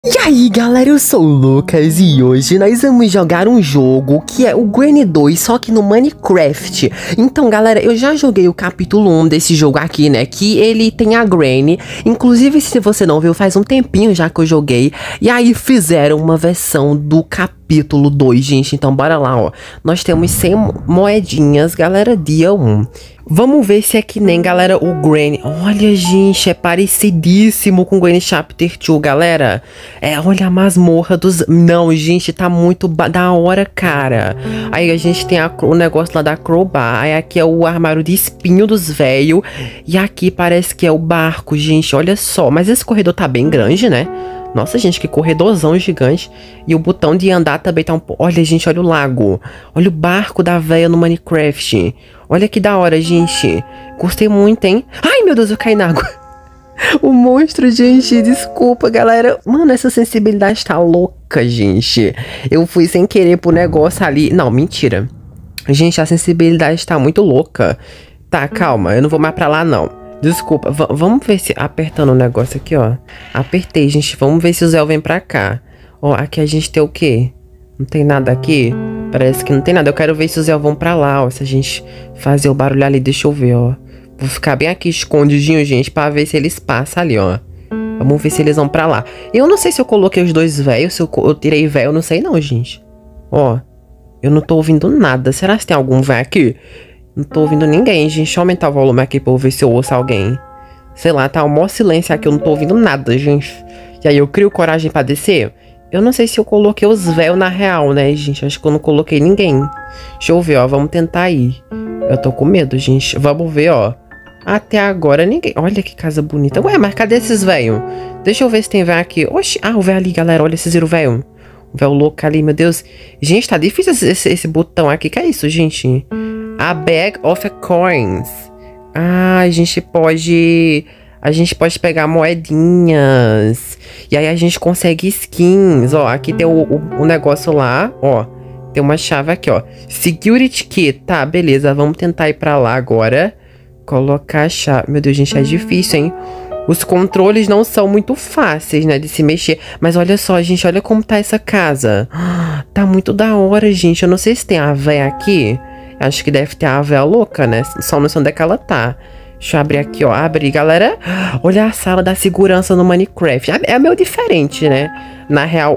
E aí galera, eu sou o Lucas e hoje nós vamos jogar um jogo que é o Granny 2, só que no Minecraft. Então galera, eu já joguei o capítulo 1 desse jogo aqui, né, que ele tem a Granny. Inclusive, se você não viu, faz um tempinho já que eu joguei. E aí fizeram uma versão do capítulo 2, gente, então bora lá, ó. Nós temos 100 moedinhas, galera, dia 1. Vamos ver se é que nem, galera, o Granny. Olha, gente, é parecidíssimo com o Granny Chapter 2, galera. É, olha a masmorra dos... Não, gente, tá muito da hora, cara. Aí a gente tem o negócio lá da crowbar. Aí aqui é o armário de espinho dos velhos. E aqui parece que é o barco, gente, olha só. Mas esse corredor tá bem grande, né? Nossa, gente, que corredorzão gigante. E o botão de andar também tá um pouco... Olha, gente, olha o lago. Olha o barco da véia no Minecraft. Olha que da hora, gente. Gostei muito, hein? Ai, meu Deus, eu caí na água. O monstro, gente, desculpa, galera. Mano, essa sensibilidade tá louca, gente. Eu fui sem querer pro negócio ali. Não, mentira. Gente, a sensibilidade tá muito louca. Tá, calma, eu não vou mais pra lá, não. Desculpa, vamos ver se... Apertando o negócio aqui, ó. Apertei, gente. Vamos ver se o Zé vem pra cá. Ó, aqui a gente tem o quê? Não tem nada aqui? Parece que não tem nada. Eu quero ver se os Zé vão pra lá, ó. Se a gente fazer o barulho ali, deixa eu ver, ó. Vou ficar bem aqui escondidinho, gente, pra ver se eles passam ali, ó. Vamos ver se eles vão pra lá. Eu não sei se eu coloquei os dois velhos, se eu tirei velho, eu não sei não, gente. Ó, eu não tô ouvindo nada. Será que tem algum velho aqui? Não tô ouvindo ninguém, gente. Deixa eu aumentar o volume aqui pra eu ver se eu ouço alguém. Sei lá, tá um maior silêncio aqui, eu não tô ouvindo nada, gente. E aí, eu crio coragem pra descer? Eu não sei se eu coloquei os véus na real, né, gente? Acho que eu não coloquei ninguém. Deixa eu ver, ó. Vamos tentar ir. Eu tô com medo, gente. Vamos ver, ó. Até agora ninguém... Olha que casa bonita. Ué, mas cadê esses velhos? Deixa eu ver se tem velho aqui. Oxi. Ah, o velho ali, galera. Olha, vocês viram o velho? O velho louco ali, meu Deus. Gente, tá difícil esse botão aqui. Que é isso, gente? A bag of coins. Ah, a gente pode pegar moedinhas. E aí a gente consegue skins. Ó, aqui tem o negócio lá, ó. Tem uma chave aqui, ó. Security key. Tá, beleza. Vamos tentar ir pra lá agora. Colocar a chave. Meu Deus, gente, é difícil, hein? Os controles não são muito fáceis, né, de se mexer. Mas olha só, gente, olha como tá essa casa. Tá muito da hora, gente. Eu não sei se tem a véia aqui. Acho que deve ter a véia louca, né? Só não sei onde é que ela tá. Deixa eu abrir aqui, ó. Abrir, galera. Olha a sala da segurança no Minecraft. É meio diferente, né? Na real,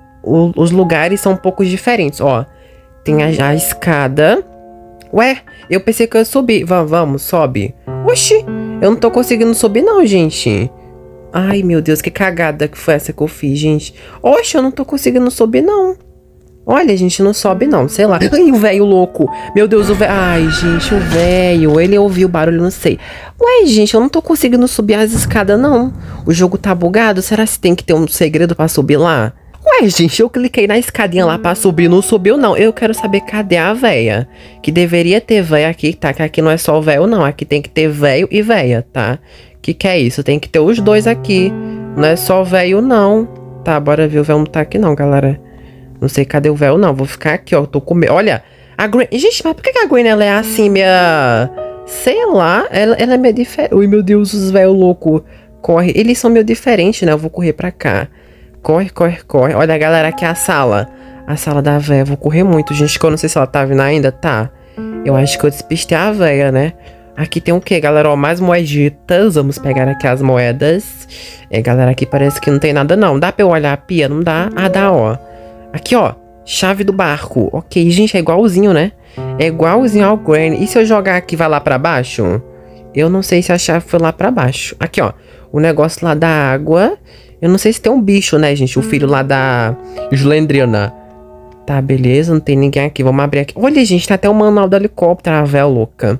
os lugares são um pouco diferentes, ó. Tem a escada. Ué, eu pensei que eu ia subir. Vamos, sobe. Oxi, eu não tô conseguindo subir não, gente. Ai, meu Deus, que cagada que foi essa que eu fiz, gente. Oxi, eu não tô conseguindo subir não. Olha, gente, não sobe não, sei lá. Ai, o velho louco. Meu Deus, o velho... Ai, gente, o velho. Ele ouviu o barulho, não sei. Ué, gente, eu não tô conseguindo subir as escadas, não. O jogo tá bugado? Será que tem que ter um segredo pra subir lá? Ué, gente, eu cliquei na escadinha lá pra subir, não subiu, não. Eu quero saber cadê a véia. Que deveria ter véia aqui, tá? Que aqui não é só o véio, não. Aqui tem que ter véio e véia, tá? Que é isso? Tem que ter os dois aqui. Não é só véio, não. Tá, bora ver. O véio não tá aqui, não, galera. Não sei cadê o véu, não. Vou ficar aqui, ó. Tô com medo. Olha, a Gwen... Gente, mas por que a Gwen, ela é assim, minha... Sei lá. Ela é meio diferente. Ui, meu Deus, os véus loucos. Corre. Eles são meio diferentes, né? Eu vou correr pra cá. Corre, corre, corre. Olha, galera, aqui é a sala. A sala da véia. Vou correr muito, gente, que eu não sei se ela tá vindo ainda. Tá. Eu acho que eu despistei a véia, né? Aqui tem o quê, galera? Ó, mais moeditas. Vamos pegar aqui as moedas. É, galera, aqui parece que não tem nada, não. Dá pra eu olhar a pia? Não dá? Ah, dá, ó. Aqui, ó, chave do barco. Ok, gente, é igualzinho, né? É igualzinho ao Granny. E se eu jogar aqui, vai lá pra baixo? Eu não sei se a chave foi lá pra baixo. Aqui, ó, o negócio lá da água. Eu não sei se tem um bicho, né, gente? O filho lá da Slendrina. Tá, beleza, não tem ninguém aqui. Vamos abrir aqui. Olha, gente, tem até o manual do helicóptero. A véia louca.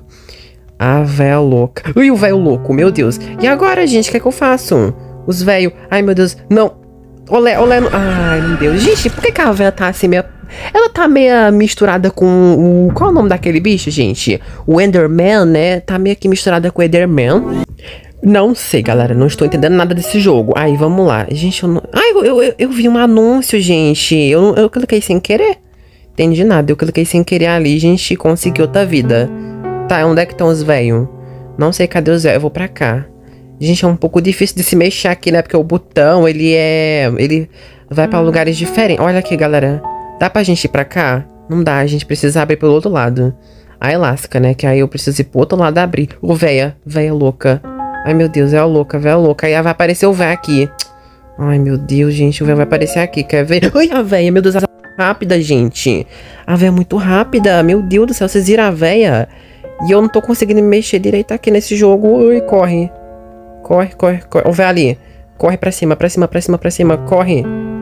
A véia louca. Ui, o véio louco, meu Deus. E agora, gente, o que é que eu faço? Os véio... Ai, meu Deus. Não. Olé. Ai, meu Deus. Gente, por que a véia tá assim meio... Ela tá meio misturada com o... Qual é o nome daquele bicho, gente? O Enderman, né? Tá meio que misturada com o Enderman. Não sei, galera. Não estou entendendo nada desse jogo. Aí, vamos lá. Gente, eu não... Ai, eu vi um anúncio, gente. Eu cliquei sem querer. Entendi nada. Eu cliquei sem querer ali, gente, e consegui outra vida. Tá, onde é que estão os velhos? Não sei cadê os velhos. Eu vou pra cá. Gente, é um pouco difícil de se mexer aqui, né? Porque o botão, ele vai pra lugares diferentes. Olha aqui, galera. Dá pra gente ir pra cá? Não dá, a gente precisa abrir pelo outro lado. A elástica, né? Que aí eu preciso ir pro outro lado abrir. Ô, véia louca. Ai, meu Deus, é a louca, véia louca. Aí vai aparecer o véia aqui. Ai, meu Deus, gente, o véia vai aparecer aqui. Quer ver? Ai, a véia, meu Deus, ela é rápida, gente. A véia é muito rápida. Meu Deus do céu, vocês viram a véia? E eu não tô conseguindo me mexer direito aqui nesse jogo. Ui, corre. Corre. Ó, véia ali. Corre pra cima. Corre.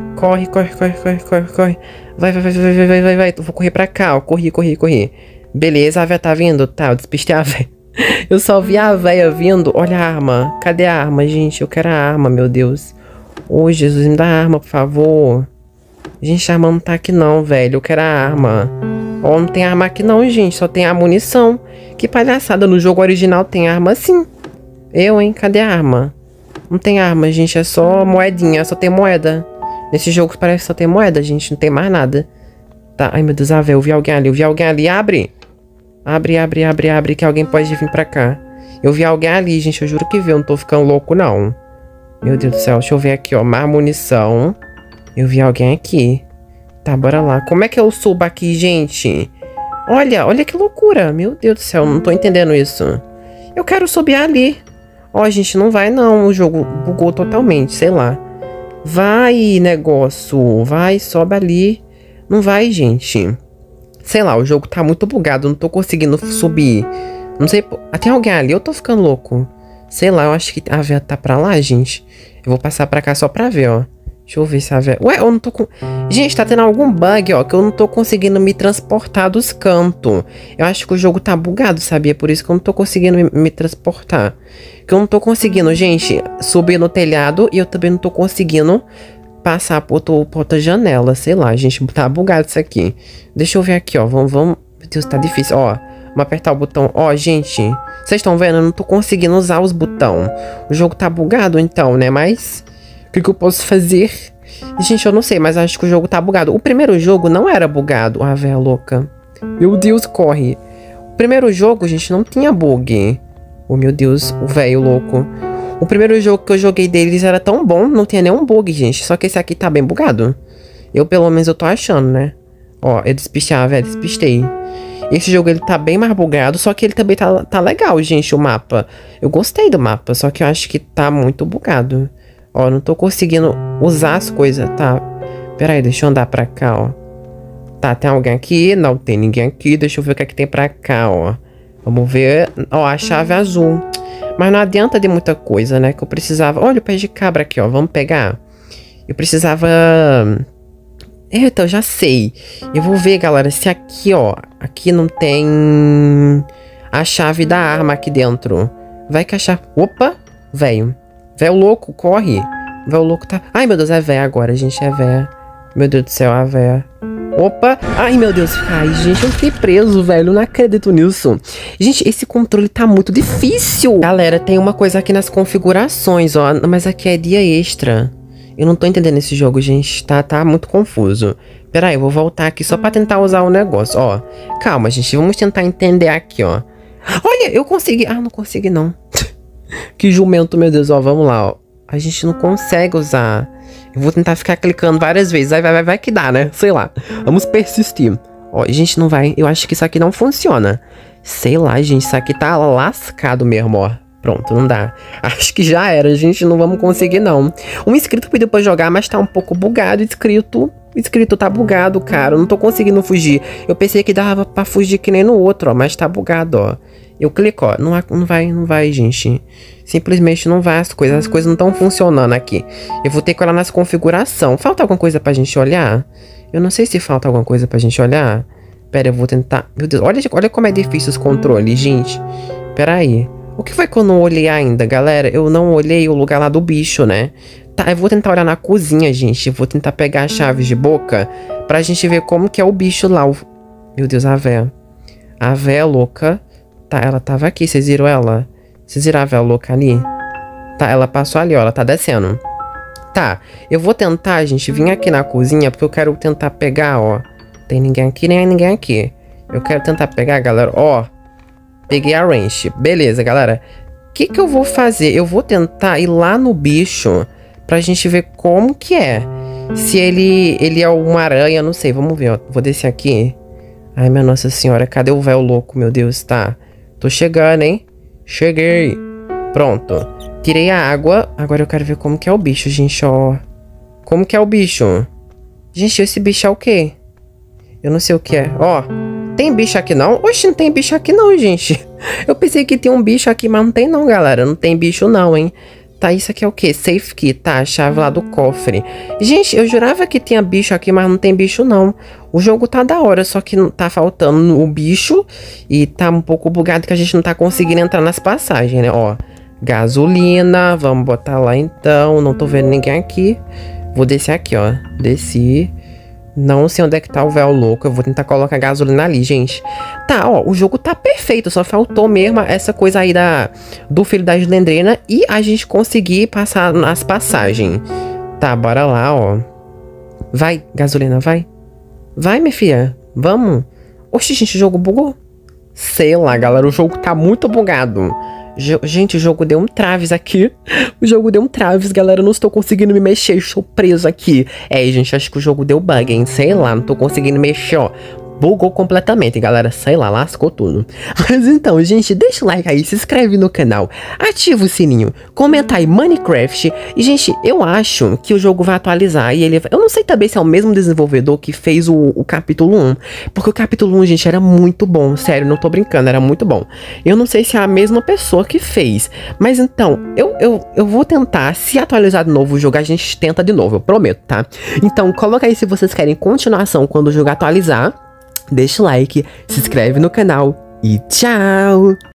Corre. Vai. Eu vou correr pra cá, ó. Corri. Beleza, a véia tá vindo? Tá, eu despistei a véia. Eu só vi a véia vindo. Olha a arma. Cadê a arma, gente? Eu quero a arma, meu Deus. Ô, Jesus, me dá a arma, por favor. Gente, a arma não tá aqui não, velho. Eu quero a arma. Ó, não tem arma aqui não, gente. Só tem a munição. Que palhaçada. No jogo original tem arma sim. Hein? Cadê a arma? Não tem arma, gente. É só moedinha. Só tem moeda. Nesse jogo parece que só tem moeda, gente. Não tem mais nada. Tá. Ai, meu Deus. Ah, velho. Eu vi alguém ali. Abre. Abre. Que alguém pode vir pra cá. Eu vi alguém ali, gente. Eu juro que vi. Eu não tô ficando louco, não. Meu Deus do céu. Deixa eu ver aqui, ó. Mais munição. Eu vi alguém aqui. Tá, bora lá. Como é que eu subo aqui, gente? Olha que loucura. Meu Deus do céu. Não tô entendendo isso. Eu quero subir ali. Ó, gente, não vai não. O jogo bugou totalmente, sei lá. Vai, negócio. Vai, sobe ali. Não vai, gente. Sei lá, o jogo tá muito bugado. Não tô conseguindo subir. Não sei. Tem alguém ali? Eu tô ficando louco. Sei lá, eu acho que a véia tá pra lá, gente. Eu vou passar pra cá só pra ver, ó. Deixa eu ver se a véia... Ué, eu não tô com... Gente, tá tendo algum bug, ó, que eu não tô conseguindo me transportar dos cantos. Eu acho que o jogo tá bugado, sabia? Por isso que eu não tô conseguindo me transportar. Que eu não tô conseguindo, gente, subir no telhado e eu também não tô conseguindo passar por outra janela. Sei lá, gente, tá bugado isso aqui. Deixa eu ver aqui, ó. Vamos... Meu Deus, tá difícil, ó. Vamos apertar o botão. Ó, gente, vocês estão vendo? Eu não tô conseguindo usar os botões. O jogo tá bugado, então, né? Mas... O que eu posso fazer? Gente, eu não sei, mas acho que o jogo tá bugado. O primeiro jogo não era bugado. Ah, véia louca. Meu Deus, corre. O primeiro jogo, gente, não tinha bug. Oh, meu Deus, o velho louco. O primeiro jogo que eu joguei deles era tão bom, não tinha nenhum bug, gente. Só que esse aqui tá bem bugado. Pelo menos, eu tô achando, né? Ó, eu despistei, velho, despistei. Esse jogo, ele tá bem mais bugado, só que ele também tá legal, gente, o mapa. Eu gostei do mapa, só que eu acho que tá muito bugado. Ó, não tô conseguindo usar as coisas, tá? Pera aí, deixa eu andar pra cá, ó. Tá, tem alguém aqui? Não tem ninguém aqui. Deixa eu ver o que é que tem pra cá, ó. Vamos ver. Ó, a chave azul. Mas não adianta de muita coisa, né? Que eu precisava... Olha o pé de cabra aqui, ó. Vamos pegar. Eu precisava... Eita, eu já sei. Eu vou ver, galera, se aqui, ó. Aqui não tem... a chave da arma aqui dentro. Vai que a chave... Opa! Velho. Véio louco, corre. Véio louco tá... Ai, meu Deus, é véia agora, gente, é véia. Meu Deus do céu, é véia. Opa! Ai, meu Deus. Ai, gente, eu fiquei preso, velho. Eu não acredito nisso. Gente, esse controle tá muito difícil. Galera, tem uma coisa aqui nas configurações, ó. Mas aqui é dia extra. Eu não tô entendendo esse jogo, gente. Tá muito confuso. Pera aí, eu vou voltar aqui só pra tentar usar o negócio, ó. Calma, gente. Vamos tentar entender aqui, ó. Olha, eu consegui. Ah, não consegui, não. Que jumento, meu Deus, ó, vamos lá, ó. A gente não consegue usar. Eu vou tentar ficar clicando várias vezes. Vai que dá, né? Sei lá. Vamos persistir. Ó, gente, não vai. Eu acho que isso aqui não funciona. Sei lá, gente. Isso aqui tá lascado mesmo, ó. Pronto, não dá. Acho que já era, gente. Não vamos conseguir, não. Um inscrito pediu pra jogar, mas tá um pouco bugado. Inscrito tá bugado, cara. Eu não tô conseguindo fugir. Eu pensei que dava pra fugir que nem no outro, ó. Mas tá bugado, ó. Eu clico, ó, não vai, gente. Simplesmente não vai as coisas não estão funcionando aqui. Eu vou ter que olhar nas configurações. Falta alguma coisa pra gente olhar? Eu não sei se falta alguma coisa pra gente olhar. Pera, eu vou tentar. Meu Deus, olha como é difícil os controles, gente. Pera aí. O que foi que eu não olhei ainda, galera? Eu não olhei o lugar lá do bicho, né? Tá, eu vou tentar olhar na cozinha, gente. Eu vou tentar pegar as chaves de boca pra gente ver como que é o bicho lá. Meu Deus, a véia. A véia louca. Tá, ela tava aqui, vocês viram ela? Vocês viram a véia louca ali? Tá, ela passou ali, ó, ela tá descendo. Tá, eu vou tentar, gente, vir aqui na cozinha, porque eu quero tentar pegar, ó. Tem ninguém aqui, nem ninguém aqui. Eu quero tentar pegar, galera, ó. Peguei a wrench. Beleza, galera. que eu vou fazer? Eu vou tentar ir lá no bicho pra gente ver como que é. Se ele é uma aranha, não sei. Vamos ver, ó. Vou descer aqui. Ai, minha Nossa Senhora. Cadê o véu louco, meu Deus? Tá. Tô chegando, hein? Cheguei. Pronto. Tirei a água. Agora eu quero ver como que é o bicho, gente, ó. Como que é o bicho? Gente, esse bicho é o quê? Eu não sei o que é. Ó. Tem bicho aqui não? Oxe, não tem bicho aqui não, gente. Eu pensei que tinha um bicho aqui, mas não tem não, galera. Não tem bicho não, hein? Tá, isso aqui é o quê? Safe key, tá? A chave lá do cofre. Gente, eu jurava que tinha bicho aqui, mas não tem bicho não. O jogo tá da hora, só que tá faltando o bicho. E tá um pouco bugado que a gente não tá conseguindo entrar nas passagens, né? Ó, gasolina. Vamos botar lá então. Não tô vendo ninguém aqui. Vou descer aqui, ó. Desci. Não sei onde é que tá o véu louco. Eu vou tentar colocar gasolina ali, gente. Tá, ó. O jogo tá perfeito. Só faltou mesmo essa coisa aí do filho da Slendrina. E a gente conseguir passar nas passagens. Tá, bora lá, ó. Vai, gasolina, vai. Vai, minha filha. Vamos. Oxi, gente, o jogo bugou. Sei lá, galera. O jogo tá muito bugado. Gente, o jogo deu um traves aqui. O jogo deu um traves, galera. Eu não estou conseguindo me mexer. Estou preso aqui. É, gente, acho que o jogo deu bug, hein? Sei lá, não tô conseguindo mexer, ó. Bugou completamente, galera. Sei lá, lascou tudo. Mas então, gente, deixa o like aí, se inscreve no canal, ativa o sininho, comenta aí Minecraft. E, gente, eu acho que o jogo vai atualizar. E ele... Eu não sei também se é o mesmo desenvolvedor que fez o capítulo 1. Porque o capítulo 1, gente, era muito bom. Sério, não tô brincando, era muito bom. Eu não sei se é a mesma pessoa que fez. Mas então, eu vou tentar. Se atualizar de novo o jogo, a gente tenta de novo, eu prometo, tá? Então, coloca aí se vocês querem continuação quando o jogo atualizar. Deixa o like, se inscreve no canal e tchau!